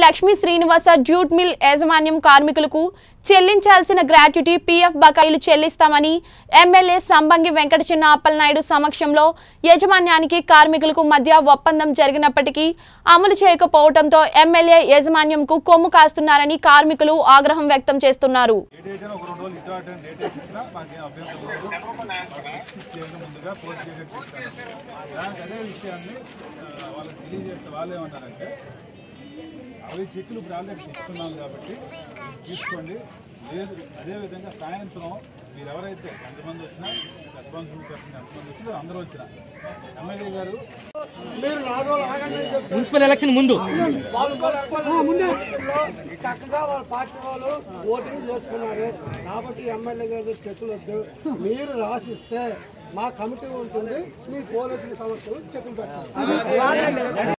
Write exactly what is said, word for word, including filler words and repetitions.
Lakshmi Srinivasa jute mill యాజమాన్యం కార్మికులకు చెల్లించాల్సిన గ్రాట్యుటీ పీఎఫ్ బకాయిలు చెల్లిస్తామని ఎమ్మెల్యే సంబంగి వెంకట చిన్న అప్పలనాయుడు సమక్షంలో యాజమాన్యానికి కార్మికులకు మధ్య ఒప్పందం జరిగినప్పటికీ అమలు చేయకపోవడంతో ఎమ్మెల్యే యాజమాన్యంకు కొమ్ము కాస్తున్నారని కార్మికులు ఆగ్రహం వ్యక్తం చేస్తున్నారు. అవి చెక్కులు ఇప్పుడు ఆల్రెడీ ఇస్తున్నాం కాబట్టి తీసుకోండి. లేదు అదేవిధంగా సాయంత్రం మీరు ఎవరైతే ఎంతమంది వచ్చినా రెస్పాన్సిబిలిటీ చెప్పండి, ఎంతమంది వచ్చినా అందరూ వచ్చినా ఎమ్మెల్యే గారు మున్సిపల్ ఎలక్షన్ ముందు చక్కగా వాళ్ళ పార్టీ వాళ్ళు ఓటింగ్ చేసుకున్నారు కాబట్టి ఎమ్మెల్యే గారి చెక్కులు వద్దు, మీరు రాసిస్తే మా కమిటీ ఉంటుంది, మీ పోలీసుల సమస్యలు చెక్కులు పెట్టాలి.